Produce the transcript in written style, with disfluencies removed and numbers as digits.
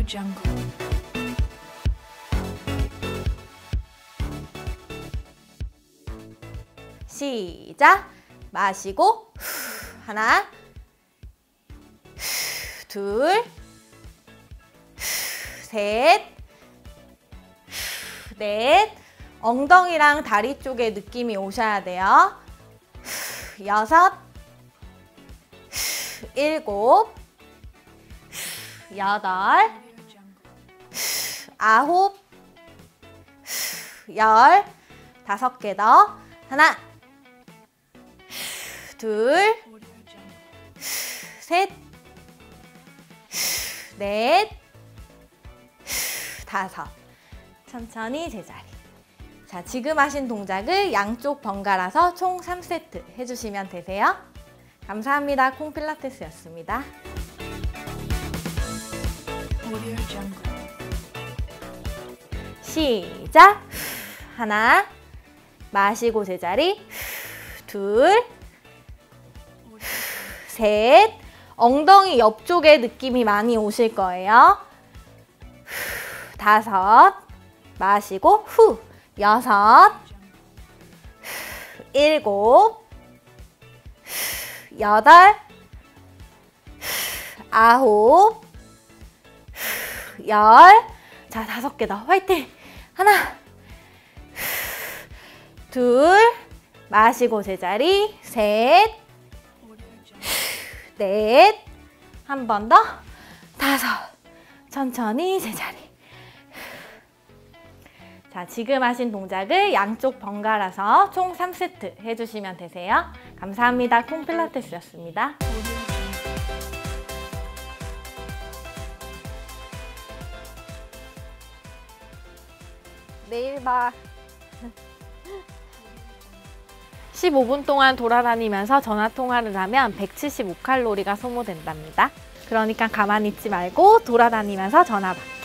시작! 마시고 하나, 둘, 셋, 넷. 엉덩이랑 다리 쪽에 느낌이 오셔야 돼요. 여섯, 일곱, 여덟, 아홉, 열. 5개 더. 하나, 둘, 셋, 넷, 5. 천천히 제자리. 자, 지금 하신 동작을 양쪽 번갈아서 총 3세트 해주시면 되세요. 감사합니다. 콩필라테스였습니다. 시작! 하나, 마시고 제자리, 둘, 셋. 엉덩이 옆쪽에 느낌이 많이 오실 거예요. 5, 마시고 후. 6, 7, 8, 9, 10. 자, 5개 더. 화이팅! 하나, 둘, 마시고 제자리, 셋, 넷, 한 번 더, 5. 천천히 제자리. 자, 지금 하신 동작을 양쪽 번갈아서 총 3세트 해주시면 되세요. 감사합니다. 콩필라테스였습니다. 내일 봐. 15분 동안 돌아다니면서 전화통화를 하면 175칼로리가 소모된답니다. 그러니까 가만히 있지 말고 돌아다니면서 전화 받기.